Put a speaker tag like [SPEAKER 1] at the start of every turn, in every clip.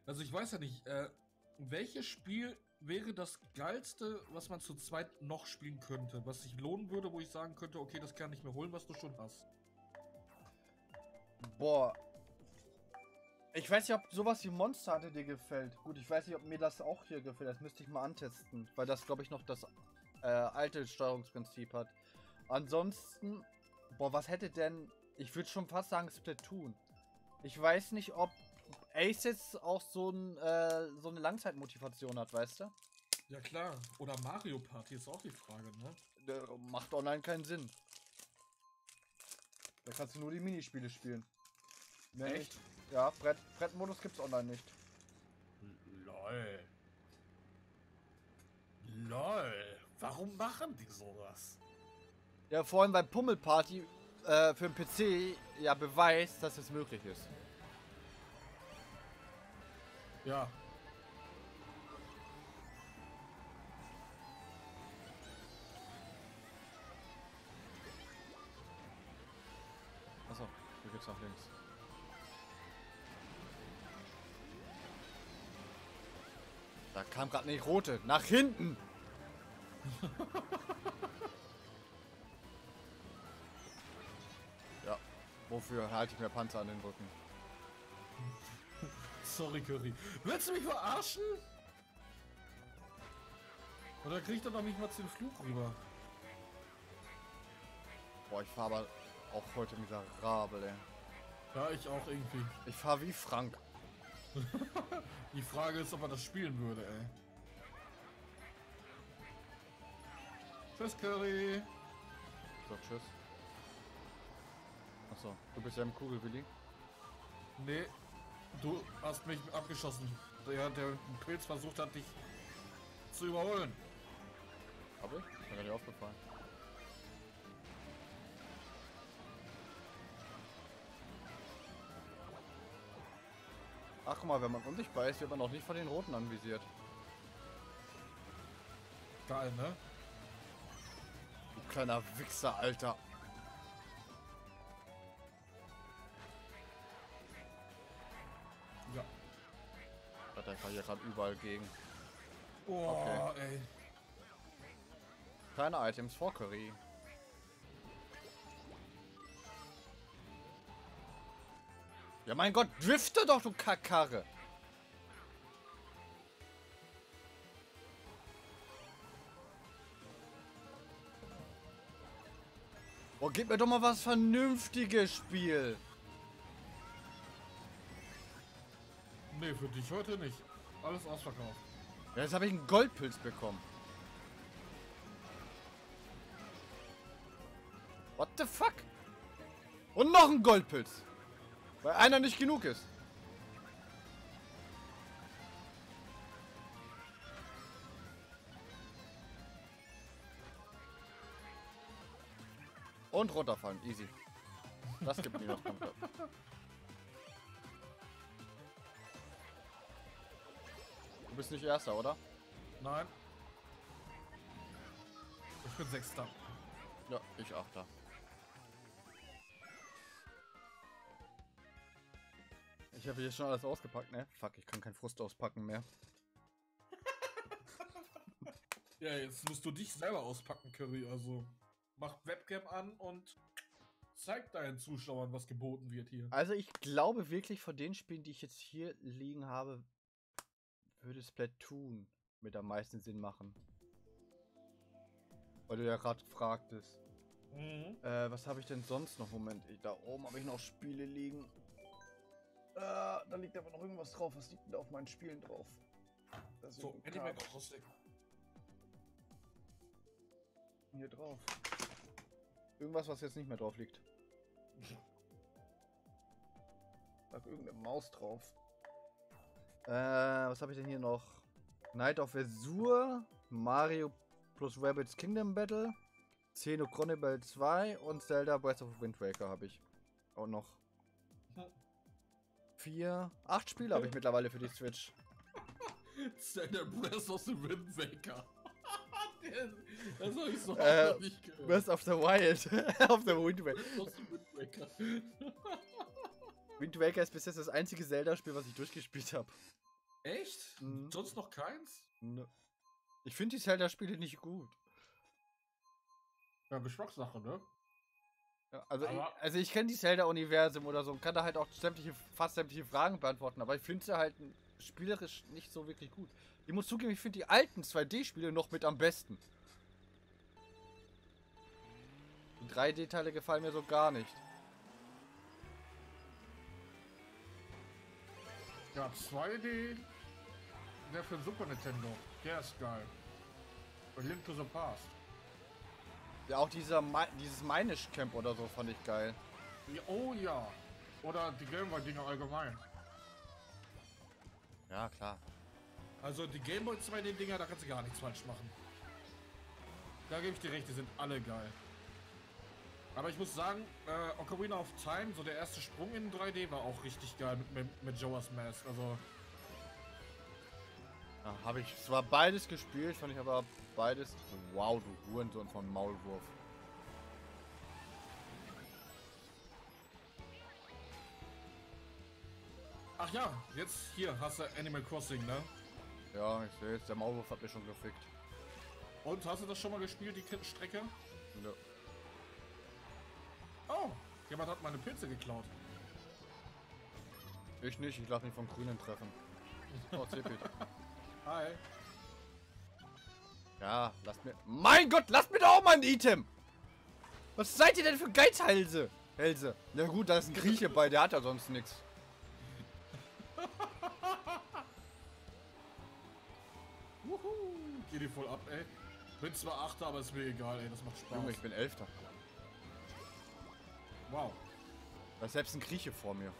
[SPEAKER 1] Also ich weiß ja nicht, welches Spiel wäre das geilste, was man zu zweit noch spielen könnte? Was sich lohnen würde, wo ich sagen könnte, okay, das kann ich mir holen, was du schon hast.
[SPEAKER 2] Boah. Ich weiß nicht, ob sowas wie Monster Hunter dir gefällt. Gut, ich weiß nicht, ob mir das auch hier gefällt. Das müsste ich mal antesten. Weil das, glaube ich, noch das alte Steuerungsprinzip hat. Ansonsten, boah, was hätte denn... Ich würde schon fast sagen Splatoon. Ich weiß nicht, ob Ace jetzt auch so eine Langzeitmotivation hat, weißt du?
[SPEAKER 1] Ja klar. Oder Mario Party ist auch die Frage, ne?
[SPEAKER 2] Macht online keinen Sinn. Da kannst du nur die Minispiele spielen. Mehr
[SPEAKER 1] Echt?
[SPEAKER 2] nicht. Ja, Brettmodus gibt's online nicht.
[SPEAKER 1] LOL. LOL. Warum machen die sowas?
[SPEAKER 2] Ja, vor allem weil Pummelparty für den PC ja beweist, dass es möglich ist.
[SPEAKER 1] Ja.
[SPEAKER 2] Achso, hier geht's nach links. Da kam gerade eine rote. Nach hinten! Ja, wofür halte ich mir Panzer an den Rücken?
[SPEAKER 1] Sorry, Curry. Willst du mich verarschen? Oder kriegt er noch nicht mal den Flug rüber?
[SPEAKER 2] Boah, ich fahre aber auch heute miserabel, ey.
[SPEAKER 1] Ja, ich auch irgendwie.
[SPEAKER 2] Ich fahre wie Frank.
[SPEAKER 1] Die Frage ist, ob er das spielen würde, ey. Tschüss, Curry.
[SPEAKER 2] So, tschüss. Achso, du bist ja im Kugelwilli.
[SPEAKER 1] Nee, du hast mich abgeschossen. Der Pilz versucht hat, dich zu überholen.
[SPEAKER 2] Hab ich? Ist mir gar nicht aufgefallen. Ach guck mal, wenn man unsichtbar ist, wird man auch nicht von den Roten anvisiert.
[SPEAKER 1] Geil, ne?
[SPEAKER 2] Du kleiner Wichser, Alter.
[SPEAKER 1] Ja.
[SPEAKER 2] Hat der hier gerade überall gegen.
[SPEAKER 1] Boah, ey.
[SPEAKER 2] Keine Items vor Curry. Ja mein Gott, drifte doch, du Kackkarre! Boah, gib mir doch mal was Vernünftiges, Spiel!
[SPEAKER 1] Nee, für dich heute nicht. Alles ausverkauft.
[SPEAKER 2] Ja, jetzt habe ich einen Goldpilz bekommen. What the fuck? Und noch ein Goldpilz! Weil einer nicht genug ist. Und runterfallen, easy. Das gibt Minuspunkte. Du bist nicht Erster, oder?
[SPEAKER 1] Nein. Ich bin Sechster.
[SPEAKER 2] Ja, ich Achter. Ich habe hier schon alles ausgepackt, ne? Fuck, ich kann keinen Frust auspacken mehr.
[SPEAKER 1] Ja, jetzt musst du dich selber auspacken, Curry. Also mach Webcam an und zeig deinen Zuschauern, was geboten wird hier.
[SPEAKER 2] Also ich glaube wirklich, von den Spielen, die ich jetzt hier liegen habe, würde Splatoon mit am meisten Sinn machen. Weil du ja gerade fragtest.
[SPEAKER 1] Mhm.
[SPEAKER 2] Was habe ich denn sonst noch? Moment, da oben habe ich noch Spiele liegen. Da liegt aber noch irgendwas drauf. Was liegt denn da auf meinen Spielen drauf? Das ist
[SPEAKER 1] So,
[SPEAKER 2] ein
[SPEAKER 1] Animal
[SPEAKER 2] Kabel.
[SPEAKER 1] Crossing.
[SPEAKER 2] Hier drauf. Irgendwas, was jetzt nicht mehr drauf liegt. Lag irgendeine Maus drauf. Was habe ich denn hier noch? Night of Azure, Mario plus Rabbids Kingdom Battle, Xenochronobel 2 und Zelda Breath of the Wind Waker habe ich auch noch. 8 Spiele habe ich mittlerweile für die Switch.
[SPEAKER 1] Zelda Breath of the Wind Waker. Das habe ich so noch nicht gehört.
[SPEAKER 2] Breath of the Wild. Auf der Wind Waker.
[SPEAKER 1] Breath of the Wind Waker.
[SPEAKER 2] Wind Waker ist bis jetzt das einzige Zelda-Spiel, was ich durchgespielt habe.
[SPEAKER 1] Echt?
[SPEAKER 2] Mhm.
[SPEAKER 1] Sonst noch keins?
[SPEAKER 2] Ne. Ich finde die Zelda-Spiele nicht gut.
[SPEAKER 1] Ja, Geschmackssache, ne?
[SPEAKER 2] Ja, also,
[SPEAKER 1] Aber-
[SPEAKER 2] ich kenne die Zelda-Universum oder so und kann da halt auch fast sämtliche Fragen beantworten, aber ich finde sie halt spielerisch nicht so wirklich gut. Ich muss zugeben, ich finde die alten 2D-Spiele noch mit am besten. Die 3D-Teile gefallen mir so gar nicht.
[SPEAKER 1] Ja, 2D. Der für den Super Nintendo. Der ist geil. Und Link to the Past.
[SPEAKER 2] Ja, auch dieses Minish Camp oder so fand ich geil.
[SPEAKER 1] Ja, oh ja. Oder die Gameboy-Dinger allgemein.
[SPEAKER 2] Ja, klar.
[SPEAKER 1] Also die Gameboy 2D-Dinger, da kannst du gar nichts falsch machen. Da gebe ich dir recht, die sind alle geil. Aber ich muss sagen, Ocarina of Time, so der erste Sprung in 3D war auch richtig geil mit Joas Mask. Also,
[SPEAKER 2] Ja, habe ich zwar beides gespielt, fand ich aber beides. Wow, du Hurensohn von Maulwurf.
[SPEAKER 1] ach ja, jetzt hier hast du Animal Crossing, ne?
[SPEAKER 2] Ja, ich sehe jetzt, der Maulwurf hat mich schon gefickt.
[SPEAKER 1] Und hast du das schon mal gespielt, die Strecke?
[SPEAKER 2] Ja.
[SPEAKER 1] Oh, jemand hat meine Pilze geklaut.
[SPEAKER 2] Ich nicht, ich lasse mich vom Grünen treffen. Oh, Zepit.
[SPEAKER 1] Hi.
[SPEAKER 2] Ja, lasst mir. Mein Gott, lasst mir doch auch mal ein Item! Was seid ihr denn für Geizhälse? Hälse. Ja gut, da ist ein Grieche bei, der hat ja sonst nichts.
[SPEAKER 1] Wuhu, geh dir voll ab, ey. Bin zwar Achter, aber ist mir egal, ey, das macht Spaß.
[SPEAKER 2] Junge, ich bin Elfter.
[SPEAKER 1] Wow.
[SPEAKER 2] Da ist selbst ein Grieche vor mir.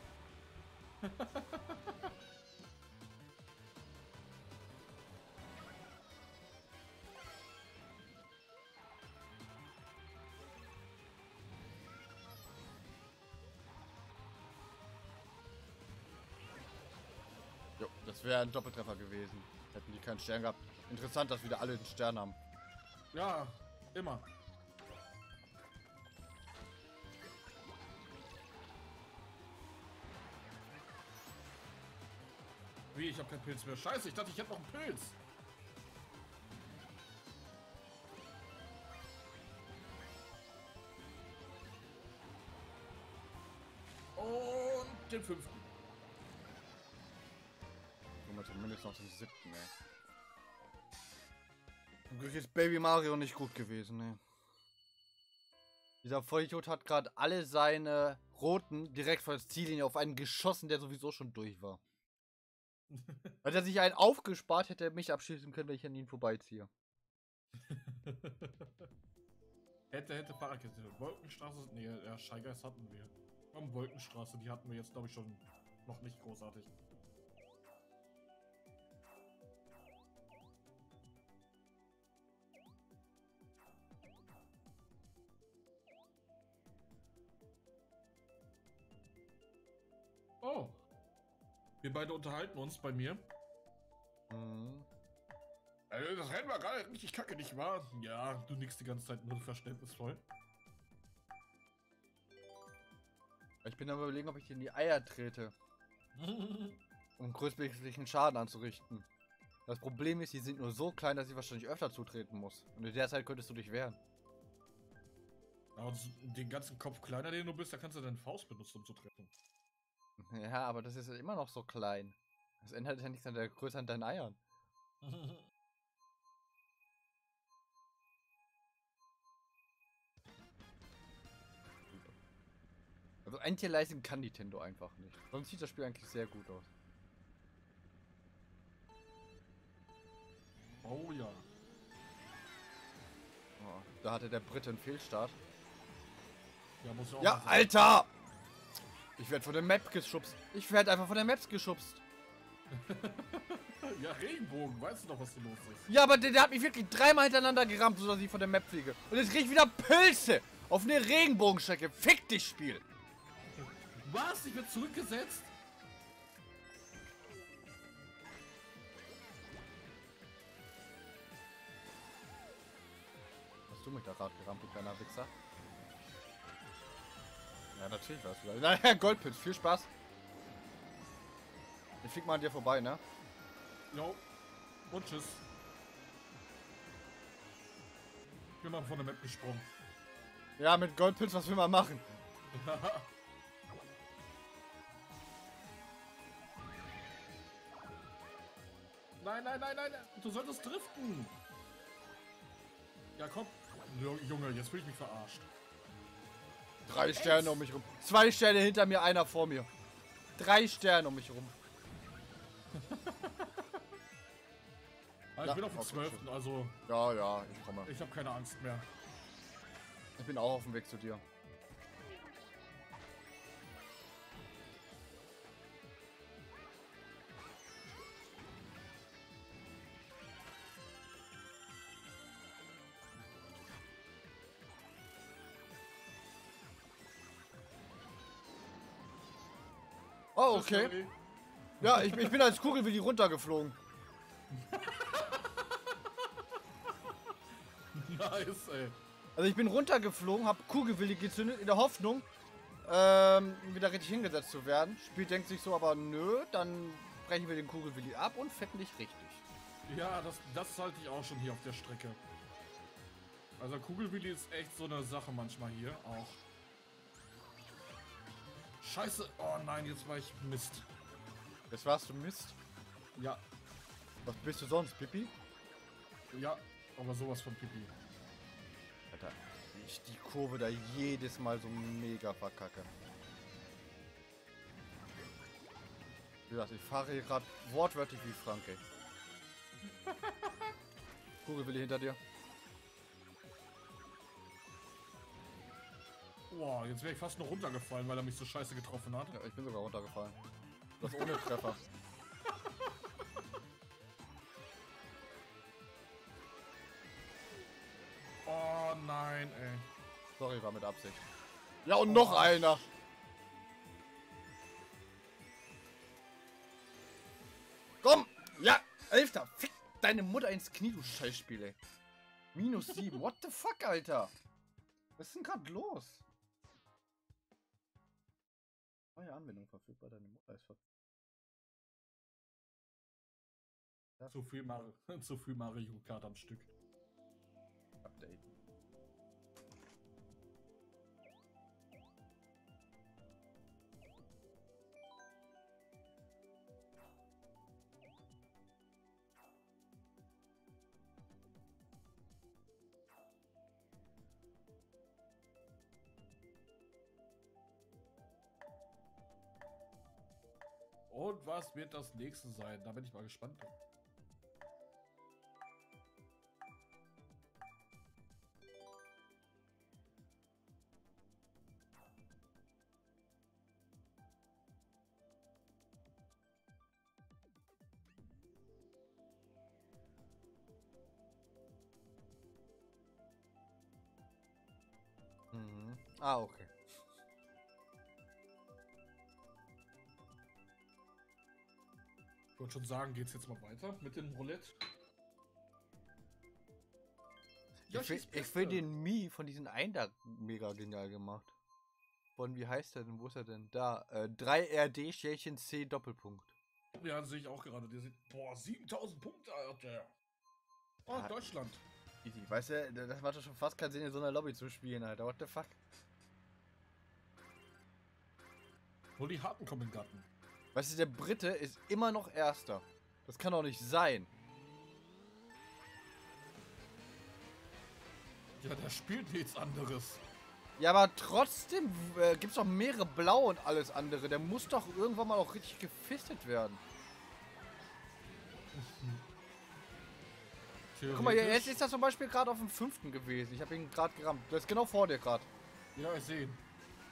[SPEAKER 2] Jo, das wäre ein Doppeltreffer gewesen. Hätten die keinen Stern gehabt. Interessant, dass wieder alle einen Stern haben.
[SPEAKER 1] Ja, immer. Wie, ich hab keinen Pilz mehr. Scheiße, ich dachte, ich hätte noch einen Pilz. Und den 5.
[SPEAKER 2] Nur zumindest noch den 7. Ey. Zum Glück ist Baby Mario nicht gut gewesen, ne. Dieser Vollidiot hat gerade alle seine Roten direkt vor das Ziellinie auf einen geschossen, der sowieso schon durch war. Weil er sich einen aufgespart hätte, mich abschießen können, wenn ich an ihn vorbeiziehe.
[SPEAKER 1] hätte Fahrradkette. Wolkenstraße, nee, ja, Scheigeist hatten wir. Und Wolkenstraße, die hatten wir jetzt, glaube ich, schon noch nicht großartig. Oh. Wir beide unterhalten uns bei mir.
[SPEAKER 2] Mhm.
[SPEAKER 1] Das Rennen war gerade richtig kacke, nicht wahr? Ja, du nix die ganze Zeit nur verständnisvoll.
[SPEAKER 2] Ich bin am Überlegen, ob ich dir in die Eier trete, um größtmöglichen Schaden anzurichten. Das Problem ist, die sind nur so klein, dass ich wahrscheinlich öfter zutreten muss. Und in der Zeit könntest du dich wehren.
[SPEAKER 1] Aber den ganzen Kopf kleiner, den du bist, da kannst du deine Faust benutzen, um zu treffen.
[SPEAKER 2] Ja, aber das ist ja immer noch so klein. Das ändert ja nichts an der Größe an deinen Eiern. Also Anti-Aliasing kann Nintendo einfach nicht. Sonst sieht das Spiel eigentlich sehr gut aus.
[SPEAKER 1] Oh ja.
[SPEAKER 2] Oh, da hatte der Brite einen Fehlstart.
[SPEAKER 1] Ja, muss ja auch
[SPEAKER 2] Ja,
[SPEAKER 1] mal sein.
[SPEAKER 2] Alter! Ich werde von der Map geschubst. Ich werde einfach von der Maps geschubst.
[SPEAKER 1] Ja, Regenbogen, weißt du doch, was hier los ist.
[SPEAKER 2] Ja, aber der hat mich wirklich dreimal hintereinander gerammt, sodass ich von der Map fliege. Und jetzt krieg ich wieder Pilze auf eine Regenbogenstrecke. Fick dich, Spiel!
[SPEAKER 1] Was? Ich bin zurückgesetzt?
[SPEAKER 2] Hast du mich da gerade gerammt, du kleiner Wichser? Ja, natürlich warst du da. Naja, Goldpilz, viel Spaß. Ich flieg mal an dir vorbei, ne?
[SPEAKER 1] Jo. Und tschüss. Ich bin mal von der Map gesprungen.
[SPEAKER 2] Ja, mit Goldpilz, was will man machen?
[SPEAKER 1] Nein, nein, nein, nein. Du solltest driften. Ja, komm. Junge, jetzt fühle ich mich verarscht.
[SPEAKER 2] 3 Sterne um mich rum. 2 Sterne hinter mir, einer vor mir. 3 Sterne um mich rum.
[SPEAKER 1] Ich bin auf dem 12. Also.
[SPEAKER 2] Ja, ja, ich komme.
[SPEAKER 1] Ich habe keine Angst mehr.
[SPEAKER 2] Ich bin auch auf dem Weg zu dir. Oh, okay. Ja, ich bin als Kugelwilli runtergeflogen.
[SPEAKER 1] Nice, ey.
[SPEAKER 2] Also ich bin runtergeflogen, hab Kugelwilli gezündet in der Hoffnung, wieder richtig hingesetzt zu werden. Spiel denkt sich so, aber nö, dann brechen wir den Kugelwilli ab und fetten dich richtig.
[SPEAKER 1] Ja, das halte ich auch schon hier auf der Strecke. Also Kugelwilli ist echt so eine Sache manchmal hier auch. Scheiße. Oh nein, jetzt war ich Mist.
[SPEAKER 2] Jetzt warst du Mist.
[SPEAKER 1] Ja.
[SPEAKER 2] Was bist du sonst, Pipi?
[SPEAKER 1] Ja, aber sowas von Pipi.
[SPEAKER 2] Alter, wie ich die Kurve da jedes Mal so mega verkacke. Wie gesagt, ich fahre hier gerade wortwörtlich wie Frank, ey. Kugelwilli hinter dir.
[SPEAKER 1] Boah, jetzt wäre ich fast noch runtergefallen, weil er mich so scheiße getroffen hat.
[SPEAKER 2] Ja, ich bin sogar runtergefallen. Das ohne Treffer.
[SPEAKER 1] Oh nein, ey.
[SPEAKER 2] Sorry, war mit Absicht. Ja, und noch einer. Komm! Ja! 11. Fick deine Mutter ins Knie, du Scheißspiel, ey. -7. What the fuck, Alter? Was ist denn gerade los? Neue Anwendung verfügbar, deine Mutter ist verfügbar.
[SPEAKER 1] Zu viel Mario Kart am Stück.
[SPEAKER 2] Update.
[SPEAKER 1] Und was wird das nächste sein? Da bin ich mal gespannt.
[SPEAKER 2] Mhm. Ah, okay.
[SPEAKER 1] Ich wollte schon sagen, geht's jetzt mal weiter mit dem Roulette?
[SPEAKER 2] Ich finde den Mii von diesen Einder mega genial gemacht. Von, wie heißt der denn? Wo ist er denn? Da. 3RD Schälchen C Doppelpunkt.
[SPEAKER 1] Ja, sehe ich auch gerade. Der sieht, boah, 7000 Punkte hat der. Oh,
[SPEAKER 2] Ja.
[SPEAKER 1] Deutschland.
[SPEAKER 2] Easy. Weißt du, das macht doch schon fast keinen Sinn, in so einer Lobby zu spielen, Alter. What the fuck?
[SPEAKER 1] Nur die Harten kommen in den Garten.
[SPEAKER 2] Weißt du, der Brite ist immer noch Erster. Das kann doch nicht sein.
[SPEAKER 1] Ja, der spielt nichts anderes.
[SPEAKER 2] Ja, aber trotzdem gibt's doch mehrere Blau und alles andere. Der muss doch irgendwann mal auch richtig gefistet werden. Guck mal, jetzt ist er zum Beispiel gerade auf dem 5. gewesen. Ich habe ihn gerade gerammt. Der ist genau vor dir gerade.
[SPEAKER 1] Ja, ich sehe ihn.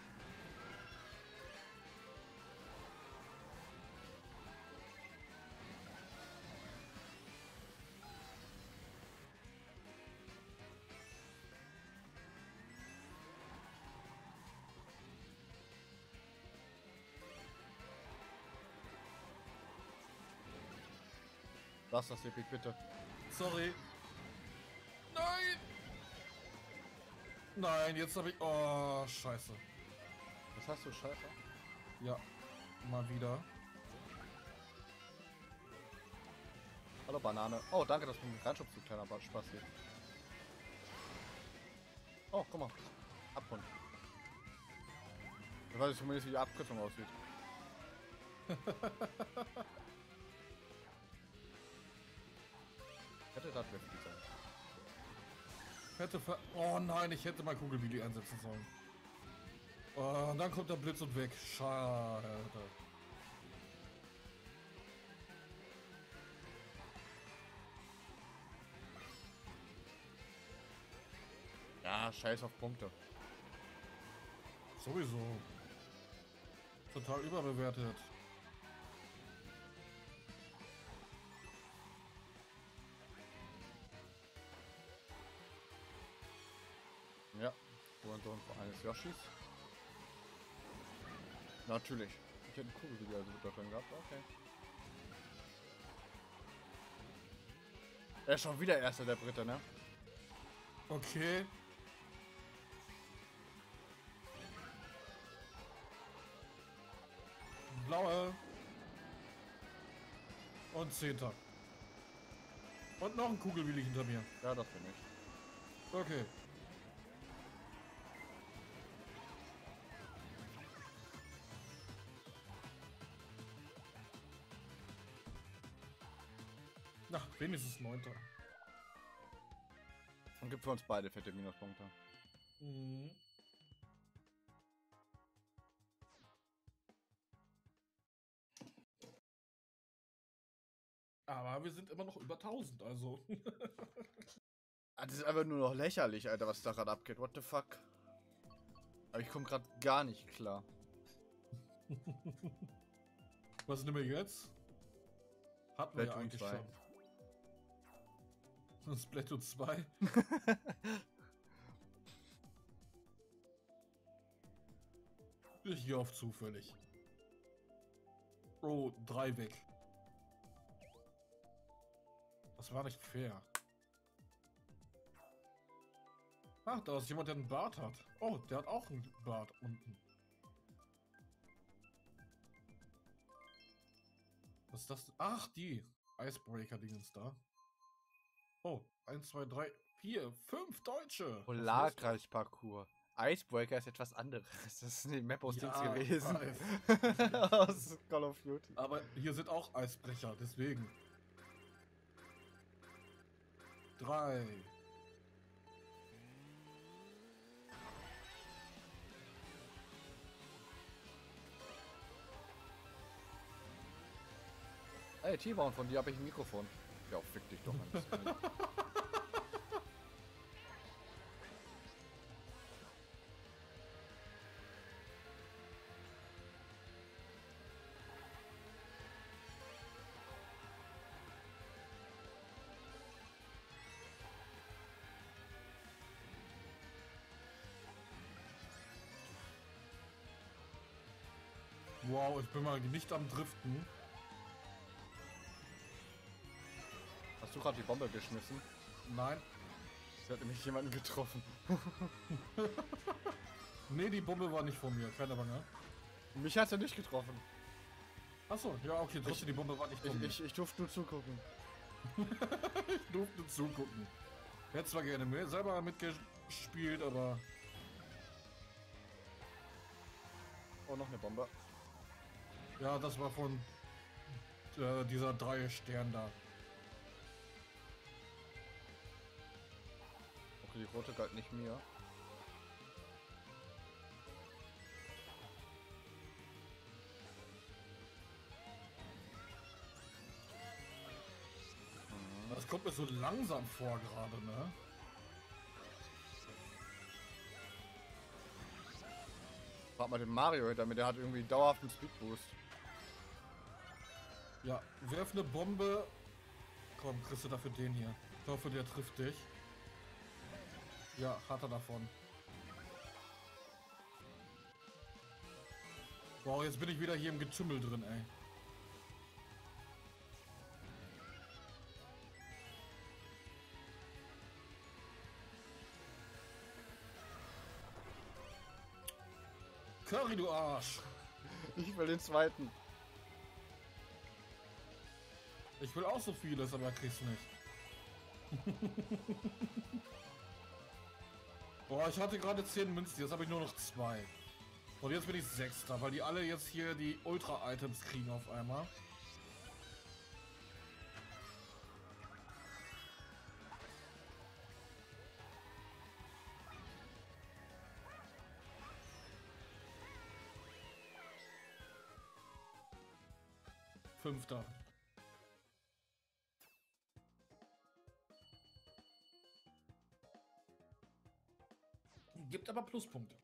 [SPEAKER 2] Lass das, Epic, bitte.
[SPEAKER 1] Sorry. Nein! Nein, jetzt habe ich... Oh, scheiße.
[SPEAKER 2] Was hast du, Scheiße?
[SPEAKER 1] Ja, mal wieder.
[SPEAKER 2] Hallo Banane. Oh, danke, dass du mich reinschubst, du kleiner Spaß hier. Oh, guck mal. Abgrund. Ich weiß zumindest, wie die Abkürzung aussieht. Hätte das wirklich sein.
[SPEAKER 1] Oh nein, ich hätte mal Kugelwili einsetzen sollen. Oh, und dann kommt der Blitz und weg. Schade.
[SPEAKER 2] Ja, scheiß auf Punkte.
[SPEAKER 1] Sowieso. Total überbewertet.
[SPEAKER 2] Ja, Hurensohn eines Yoshis. Natürlich. Ich hätte Kugelwili also da drin gehabt, okay. Er ist schon wieder Erster der Brite, ne?
[SPEAKER 1] Okay. Blaue. Und 10. Und noch ein Kugelwilli hinter mir.
[SPEAKER 2] Ja, das bin ich.
[SPEAKER 1] Okay. Na, wenigstens 9.
[SPEAKER 2] Und gibt für uns beide fette Minuspunkte.
[SPEAKER 1] Mhm. Aber wir sind immer noch über 1000, also.
[SPEAKER 2] Das ist einfach nur noch lächerlich, Alter, was da gerade abgeht. What the fuck? Aber ich komme gerade gar nicht klar.
[SPEAKER 1] Was nehmen wir jetzt? Hatten wir ja eigentlich schon. Splatoon 2. Ich gehe auf zufällig. Oh, 3 weg. Das war nicht fair. Ach, da ist jemand, der einen Bart hat. Oh, der hat auch einen Bart unten. Was ist das? Ach, die Icebreaker-Dingens da. Oh, 1, 2, 3, 4, 5 Deutsche.
[SPEAKER 2] Polarkreis-Parcours. Icebreaker ist etwas anderes. Das ist eine Map aus Dings gewesen. Aus Call of Duty.
[SPEAKER 1] Aber hier sind auch Eisbrecher, deswegen. 3.
[SPEAKER 2] Ey, T-Bone, von dir habe ich ein Mikrofon. Ja, fick dich doch an.
[SPEAKER 1] Wow, ich bin mal nicht am Driften.
[SPEAKER 2] Hast du gerade die Bombe geschmissen?
[SPEAKER 1] Nein.
[SPEAKER 2] Sie hat nämlich jemanden getroffen.
[SPEAKER 1] Nee, die Bombe war nicht von mir, keine Bange.
[SPEAKER 2] Mich hat sie nicht getroffen.
[SPEAKER 1] Achso, ja, okay, trotzdem die Bombe war nicht von mir.
[SPEAKER 2] Ich durfte nur zugucken.
[SPEAKER 1] Ich durfte zugucken. Ich hätte zwar gerne mehr selber mitgespielt, aber...
[SPEAKER 2] Oh, noch eine Bombe.
[SPEAKER 1] Ja, das war von dieser 3 Stern da.
[SPEAKER 2] Okay, die rote galt nicht mir.
[SPEAKER 1] Das kommt mir so langsam vor gerade, ne?
[SPEAKER 2] Frag mal den Mario hinter mir, der hat irgendwie dauerhaften Speedboost.
[SPEAKER 1] Ja, werf eine Bombe. Komm, kriegst du dafür den hier. Ich hoffe, der trifft dich. Ja, hat er davon. Wow, jetzt bin ich wieder hier im Getümmel drin, ey. Curry, du Arsch!
[SPEAKER 2] Ich will den zweiten.
[SPEAKER 1] Ich will auch so vieles, aber krieg's nicht. Boah, ich hatte gerade 10 Münzen, jetzt habe ich nur noch 2. Und jetzt bin ich Sechster, weil die alle jetzt hier die Ultra-Items kriegen auf einmal. Fünfter. Gibt aber Pluspunkte.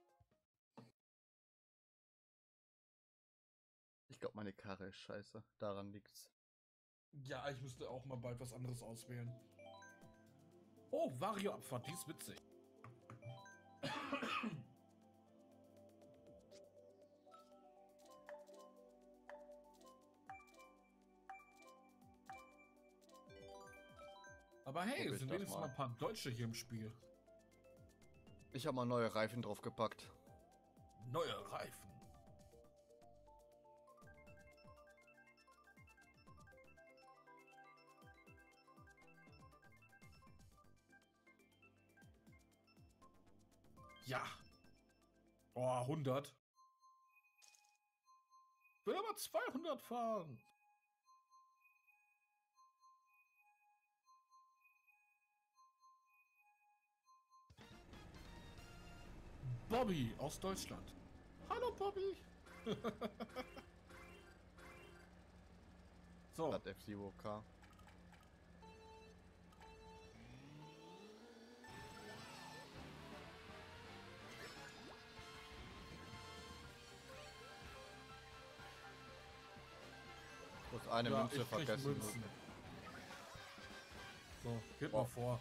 [SPEAKER 2] Ich glaube, meine Karre ist scheiße. Daran liegt's.
[SPEAKER 1] Ja, ich müsste auch mal bald was anderes auswählen. Oh, Vario-Abfahrt, die ist witzig. Aber hey, es sind wenigstens mal ein paar Deutsche hier im Spiel.
[SPEAKER 2] Ich habe mal neue Reifen drauf gepackt.
[SPEAKER 1] Neue Reifen. Ja. Oh, 100. Ich will aber 200 fahren. Bobby aus Deutschland. Hallo Bobby. So.
[SPEAKER 2] Hat F-Zero K. Muss eine
[SPEAKER 1] Ja,
[SPEAKER 2] Münze
[SPEAKER 1] ich krieg
[SPEAKER 2] vergessen.
[SPEAKER 1] Münzen. So, geht mal vor.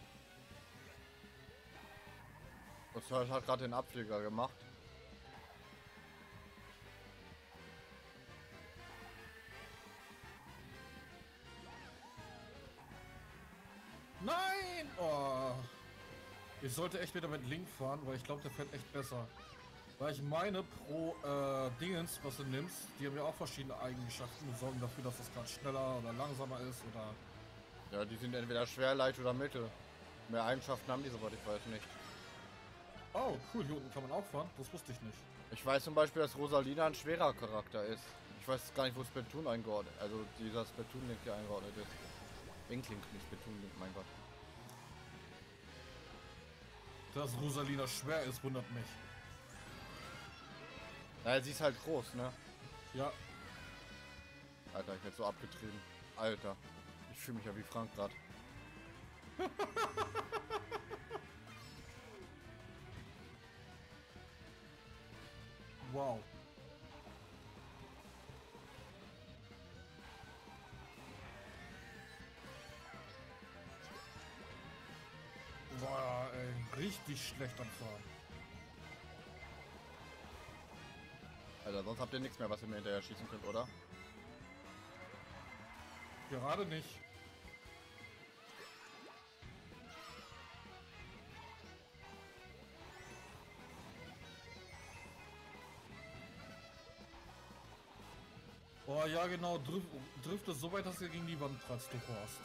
[SPEAKER 2] Das hat gerade den Abflieger gemacht.
[SPEAKER 1] Nein! Oh. Ich sollte echt wieder mit Link fahren, weil ich glaube, der fährt echt besser. Weil ich meine, pro Dingens, was du nimmst, die haben ja auch verschiedene Eigenschaften und sorgen dafür, dass das gerade schneller oder langsamer ist oder...
[SPEAKER 2] Ja, die sind entweder schwer, leicht oder mittel. Mehr Eigenschaften haben die, soweit ich weiß, nicht.
[SPEAKER 1] Oh, cool, hier unten kann man auch fahren. Das wusste ich nicht.
[SPEAKER 2] Ich weiß zum Beispiel, dass Rosalina ein schwerer Charakter ist. Ich weiß gar nicht, wo Splatoon eingeordnet ist. Also dieser Splatoon-Link hier eingeordnet ist. Link, nicht Splatoon-Link, mein Gott.
[SPEAKER 1] Dass Rosalina schwer ist, wundert mich.
[SPEAKER 2] Naja, sie ist halt groß, ne?
[SPEAKER 1] Ja.
[SPEAKER 2] Alter, ich werde so abgetrieben. Alter. Ich fühle mich ja wie Frank gerade.
[SPEAKER 1] Wow. Boah, ey, richtig schlecht am Fahren.
[SPEAKER 2] Alter, sonst habt ihr nichts mehr, was ihr mir hinterher schießen könnt, oder?
[SPEAKER 1] Gerade nicht. Oh ja, genau, drifte so weit, dass du gegen die Wand prallst, du Horst.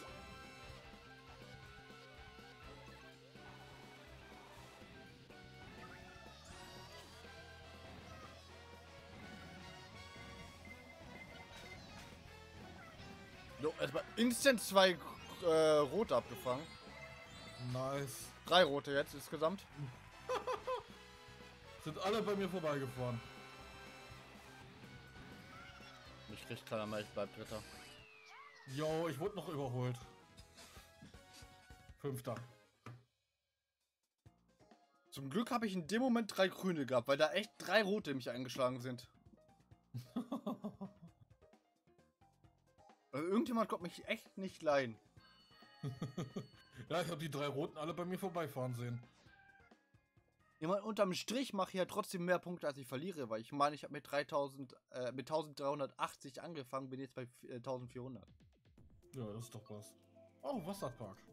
[SPEAKER 2] Jo, erstmal instant 2 rote abgefangen.
[SPEAKER 1] Nice.
[SPEAKER 2] 3 rote jetzt insgesamt.
[SPEAKER 1] Sind alle bei mir vorbeigefahren.
[SPEAKER 2] Ich krieg keiner mehr, ich bleib Dritter.
[SPEAKER 1] Jo, ich wurde noch überholt. 5.
[SPEAKER 2] Zum Glück habe ich in dem Moment 3 grüne gehabt, weil da echt 3 rote in mich eingeschlagen sind. Also irgendjemand kommt mich echt nicht leiden.
[SPEAKER 1] Ja, ich habe die 3 Roten alle bei mir vorbeifahren sehen.
[SPEAKER 2] Ich meine, unterm Strich mache ich ja trotzdem mehr Punkte, als ich verliere, weil ich meine, ich habe mit 1380 angefangen, bin jetzt bei 1400.
[SPEAKER 1] Ja, das ist doch was. Oh, Wasserpark.